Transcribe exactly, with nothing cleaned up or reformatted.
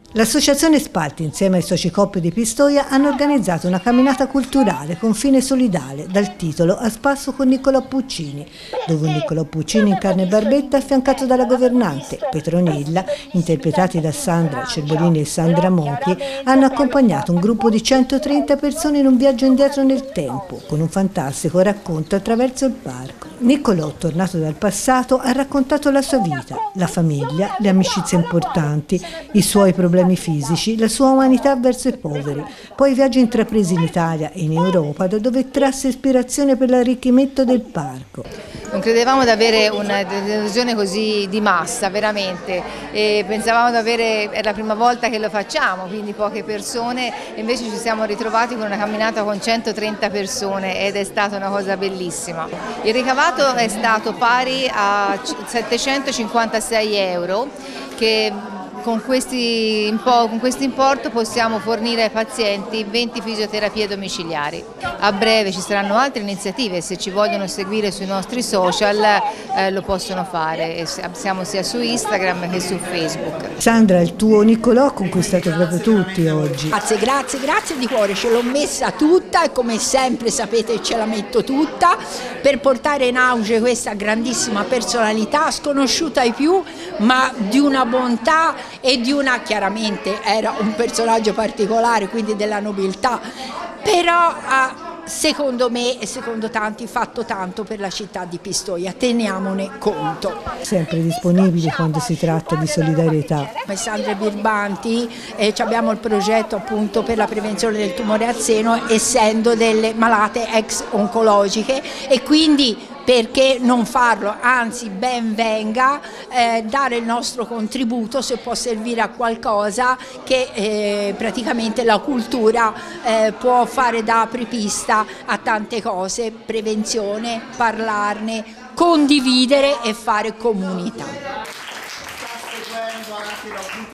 L'Associazione Spalti, insieme ai soci Coop di Pistoia, hanno organizzato una camminata culturale con fine solidale dal titolo A spasso con Niccolò Puccini, dove un Niccolò Puccini in carne e barbetta affiancato dalla governante Petronilla, interpretati da Sandra Cerbolini e Sandra Mochi, hanno accompagnato un gruppo di centotrenta persone in un viaggio indietro nel tempo, con un fantastico racconto attraverso il parco. Niccolò, tornato dal passato, ha raccontato la sua vita, la famiglia, le amicizie importanti, i suoi problemi fisici, la sua umanità verso i poveri, poi i viaggi intrapresi in Italia e in Europa, da dove trasse ispirazione per l'arricchimento del parco. Non credevamo di avere una delusione così di massa, veramente, e pensavamo di avere, è la prima volta che lo facciamo, quindi poche persone, e invece ci siamo ritrovati con una camminata con centotrenta persone ed è stata una cosa bellissima. Il ricavato è stato pari a settecentocinquantasei euro, che Con, questi, con questo importo possiamo fornire ai pazienti venti fisioterapie domiciliari. A breve ci saranno altre iniziative, se ci vogliono seguire sui nostri social eh, lo possono fare, siamo sia su Instagram che su Facebook. Sandra, il tuo Niccolò ha conquistato proprio tutti oggi. Grazie, grazie, grazie di cuore, ce l'ho messa tutta e come sempre sapete ce la metto tutta per portare in auge questa grandissima personalità, sconosciuta ai più ma di una bontà e di una, chiaramente era un personaggio particolare, quindi della nobiltà, però ha secondo me e secondo tanti fatto tanto per la città di Pistoia, teniamone conto. Sempre disponibili quando si tratta di solidarietà. Come Sandra Birbanti eh, abbiamo il progetto appunto per la prevenzione del tumore al seno, essendo delle malate ex oncologiche, e quindi perché non farlo, anzi ben venga, eh, dare il nostro contributo se può servire a qualcosa che eh, praticamente la cultura eh, può fare da apripista a tante cose, prevenzione, parlarne, condividere e fare comunità.